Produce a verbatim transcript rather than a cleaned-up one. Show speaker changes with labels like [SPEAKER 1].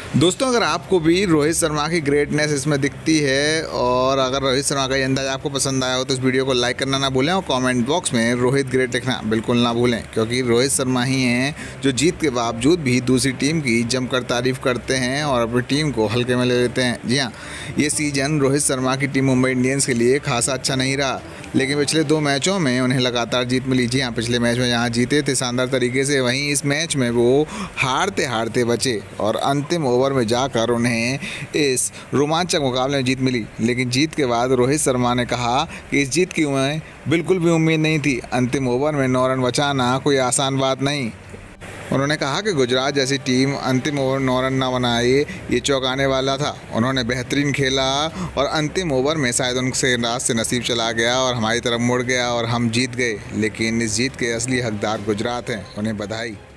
[SPEAKER 1] दोस्तों, अगर आपको भी रोहित शर्मा की ग्रेटनेस इसमें दिखती है और अगर रोहित शर्मा का ये अंदाज आपको पसंद आया हो तो इस वीडियो को लाइक करना ना भूलें और कमेंट बॉक्स में रोहित ग्रेट लिखना बिल्कुल ना भूलें, क्योंकि रोहित शर्मा ही हैं जो जीत के बावजूद भी दूसरी टीम की जमकर तारीफ करते हैं और अपनी टीम को हल्के में ले लेते हैं। जी हाँ, ये सीजन रोहित शर्मा की टीम मुंबई इंडियंस के लिए खासा अच्छा नहीं रहा, लेकिन पिछले दो मैचों में उन्हें लगातार जीत मिली। जी हाँ, पिछले मैच में यहाँ जीते थे शानदार तरीके से, वहीं इस मैच में वो हारते हारते बचे और अंतिम ओवर में जाकर उन्हें इस रोमांचक मुकाबले में जीत मिली। लेकिन जीत के बाद रोहित शर्मा ने कहा कि इस जीत की उन्हें बिल्कुल भी उम्मीद नहीं थी। अंतिम ओवर में नौ रन बचाना कोई आसान बात नहीं। उन्होंने कहा कि गुजरात जैसी टीम अंतिम ओवर नौ रन ना बनाए, ये चौंकाने वाला था। उन्होंने बेहतरीन खेला और अंतिम ओवर में शायद उनसे रात से नसीब चला गया और हमारी तरफ मुड़ गया और हम जीत गए। लेकिन इस जीत के असली हकदार गुजरात हैं, उन्हें बधाई।